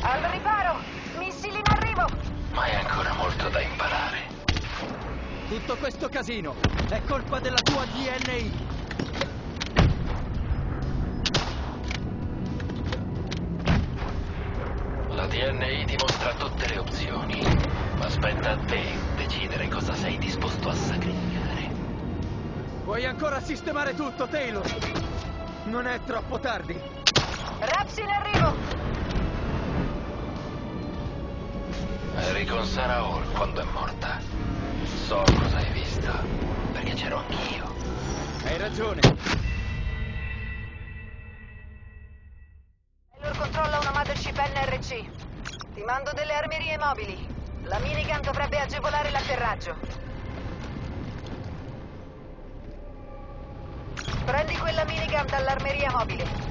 Al riparo! Missili in arrivo! Ma hai ancora molto da imparare. Tutto questo casino è colpa della tua DNI. La DNI dimostra tutte le opzioni, ma spetta a te decidere cosa sei disposto a sacrificare. Puoi ancora sistemare tutto, Taylor. Non è troppo tardi. Raps in arrivo! Eri con Sarah Hall quando è morta. So cosa hai visto, perché c'ero anch'io. Hai ragione. Taylor controlla una mothership NRC. Ti mando delle armerie mobili. La minigun dovrebbe agevolare l'atterraggio. Prendi quella minigun dall'armeria mobile.